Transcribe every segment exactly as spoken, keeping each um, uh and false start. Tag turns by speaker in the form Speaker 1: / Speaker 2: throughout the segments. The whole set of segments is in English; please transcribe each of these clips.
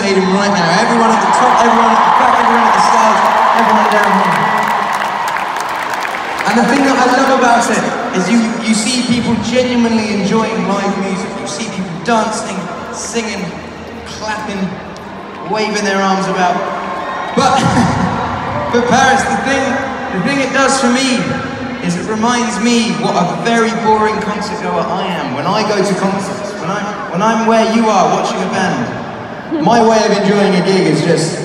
Speaker 1: stadium right now. Everyone at the top, everyone at the back, everyone at the stage, everyone down here. And the thing that I love about it is you, you see people genuinely enjoying live music. You see people dancing, singing, clapping, waving their arms about. But, but Paris, the thing, the thing it does for me is it reminds me what a very boring concert goer I am when I go to concerts. When, I, when I'm where you are watching a band, my way of enjoying a gig is just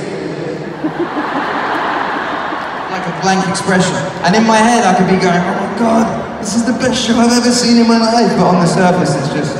Speaker 1: like a blank expression. And in my head I could be going, oh my God, this is the best show I've ever seen in my life. But on the surface it's just...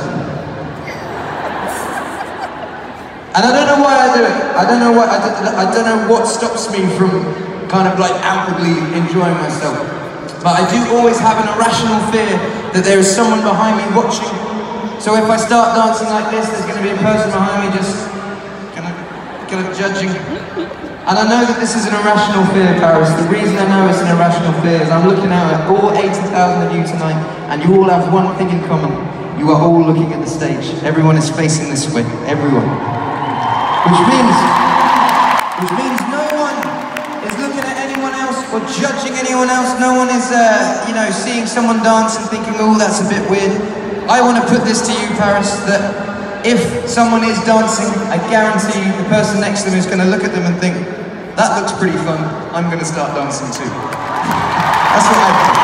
Speaker 1: And I don't know why I do it. I don't know what, I don't, I don't know what stops me from kind of like outwardly enjoying myself. But I do always have an irrational fear that there is someone behind me watching. So if I start dancing like this, there's going to be a person behind me just kind of, kind of judging. And I know that this is an irrational fear, Paris. The reason I know it's an irrational fear is I'm looking out at all eighty thousand of you tonight, and you all have one thing in common. You are all looking at the stage. Everyone is facing this way. Everyone. Which means, which means no one is looking at anyone else or judging anyone else. No one is, uh, you know, seeing someone dance and thinking, oh, that's a bit weird. I want to put this to you, Paris, that if someone is dancing, I guarantee the person next to them is going to look at them and think, that looks pretty fun, I'm going to start dancing too. That's what I think.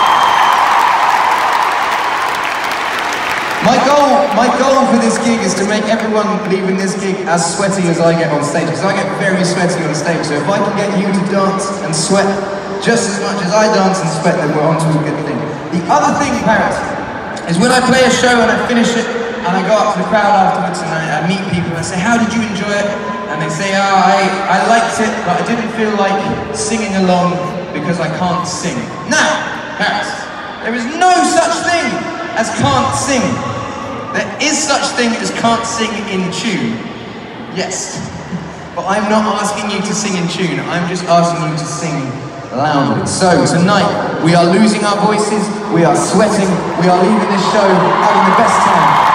Speaker 1: My goal, my goal for this gig is to make everyone leaving this gig as sweaty as I get on stage, because I get very sweaty on stage, so if I can get you to dance and sweat just as much as I dance and sweat, then we're on to a good thing. The other thing, Paris, is when I play a show and I finish it, and I go up to the crowd afterwards and I, I meet people and I say, how did you enjoy it? And they say, oh, I, I liked it, but I didn't feel like singing along because I can't sing. Now, Paris, there is no such thing as can't sing. There is such thing as can't sing in tune. Yes. But I'm not asking you to sing in tune, I'm just asking you to sing loudly. So tonight, we are losing our voices, we are sweating, we are leaving this show having the best time.